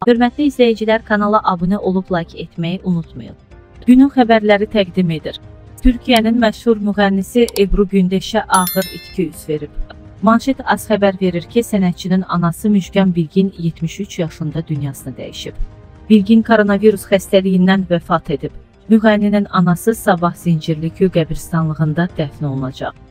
Hörmətli izləyicilər, kanala abunə olub like etməyi unutmayın. Günün xəbərləri təqdim edir. Türkiyənin məşhur müğənnisi Ebru Gündeşə ağır itki üz verib. Manşet az xəbər verir ki, sənətçinin anası Müjgan Bilgin 73 yaşında dünyasını dəyişib. Bilgin koronavirus xəstəliyindən vəfat edib. Müğənninin anası sabah Zincirlikü qəbirstanlığında dəfn olunacaq.